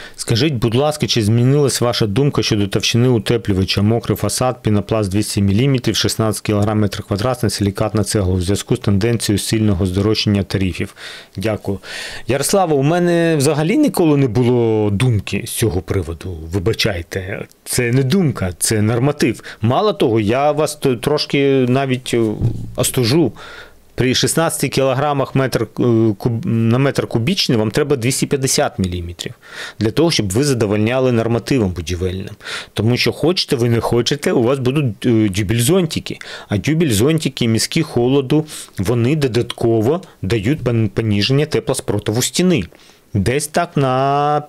Скажіть, будь ласка, чи змінилась ваша думка щодо товщини утеплювача? Мокрий фасад, пінопласт 200 мм, 16 кг метр квадратний, силікатна цегла у зв'язку з тенденцією сильного здорожчання тарифів? Дякую. Ярослава, у мене взагалі ніколи не було думки з цього приводу. Вибачайте, це не думка, це норматив. Мало того, я вас трошки навіть остужу. При 16 кг на метр кубічний вам треба 250 мм для того, щоб ви задовольняли нормативом будівельним. Тому що хочете ви не хочете, у вас будуть дюбель-зонтики. А дюбель-зонтики міські холоду, вони додатково дають пониження теплоспротиву стіни. Десь так на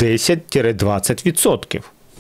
10-20%.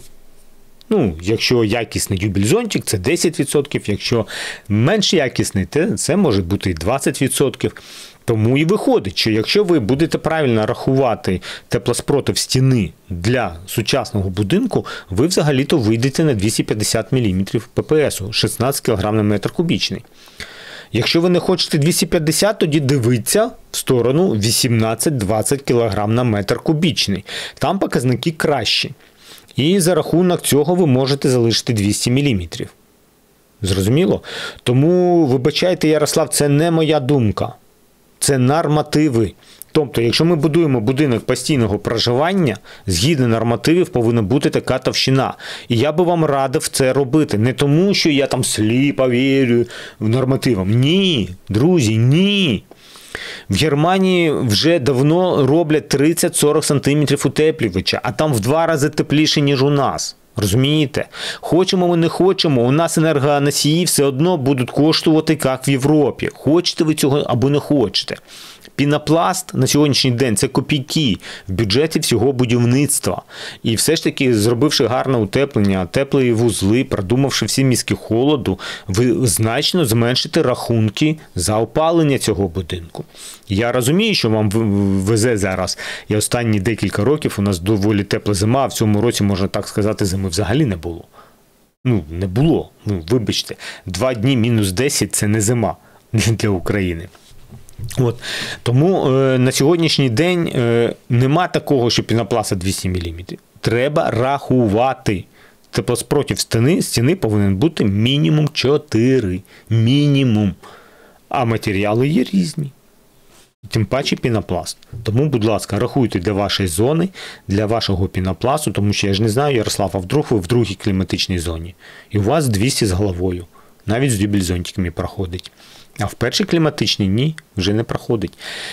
Ну, якщо якісний дюбель-зонтик, це 10%, якщо менш якісний, це може бути і 20%. Тому і виходить, що якщо ви будете правильно рахувати теплоспротив стіни для сучасного будинку, ви взагалі-то вийдете на 250 мм ППС, 16 кг на метр кубічний. Якщо ви не хочете 250, тоді дивіться в сторону 18-20 кг на метр кубічний. Там показники кращі. І за рахунок цього ви можете залишити 200 мм. Зрозуміло? Тому, вибачайте, Ярослав, це не моя думка. Це нормативи. Тобто, якщо ми будуємо будинок постійного проживання, згідно нормативів повинна бути така товщина. І я би вам радив це робити. Не тому, що я там сліпо вірю нормативам. Ні, друзі, ні. В Германії вже давно роблять 30-40 см утеплювача, а там в 2 рази тепліше, ніж у нас. Розумієте? Хочемо ми не хочемо, у нас енергоносії все одно будуть коштувати, як в Європі. Хочете ви цього або не хочете. Пінопласт на сьогоднішній день – це копійки в бюджеті всього будівництва. І все ж таки, зробивши гарне утеплення, теплі вузли, продумавши всі міські холоду, ви значно зменшите рахунки за опалення цього будинку. Я розумію, що вам везе зараз. І останні декілька років у нас доволі тепла зима, а в цьому році, можна так сказати, зими взагалі не було. Не було. Вибачте, 2 дні мінус 10 – це не зима для України. От. Тому на сьогоднішній день нема такого, що пінопласт 200 мм. Треба рахувати. Теплоспротив стіни повинен бути мінімум 4. Мінімум. А матеріали є різні. Тим паче пінопласт. Тому, будь ласка, рахуйте для вашої зони, для вашого пінопласту, тому що я ж не знаю, Ярослав, а вдруг ви в другій кліматичній зоні. І у вас 200 з головою. Навіть з дюбель-зонтиками проходить. А в першій кліматичній ні, вже не проходить.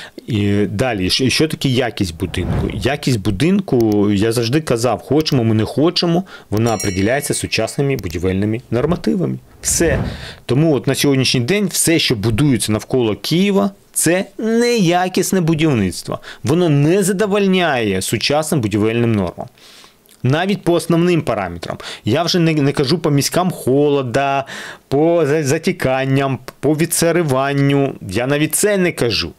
І далі, що таке якість будинку? Якість будинку, я завжди казав, хочемо ми не хочемо, вона определяється сучасними будівельними нормативами. Все. Тому от на сьогоднішній день все, що будується навколо Києва, це неякісне будівництво. Воно не задовольняє сучасним будівельним нормам. Навіть по основним параметрам. Я вже не кажу по міськам холода, по затіканням, по відсариванню. Я навіть це не кажу.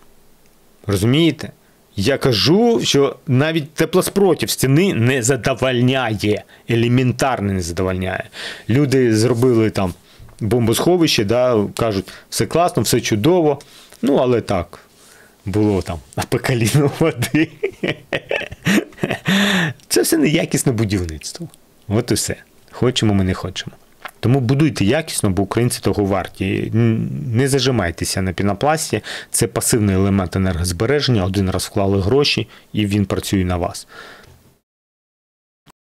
Розумієте? Я кажу, що навіть теплоспротив стіни не задовольняє. Елементарно не задовольняє. Люди зробили там бомбосховище, кажуть, все класно, все чудово. Але так, було там по коліну води. Це все неякісне будівництво. От і все. Хочемо ми не хочемо. Тому будуйте якісно, бо українці того варті. Не зажимайтеся на пінопласті. Це пасивний елемент енергозбереження. Один раз вклали гроші, і він працює на вас.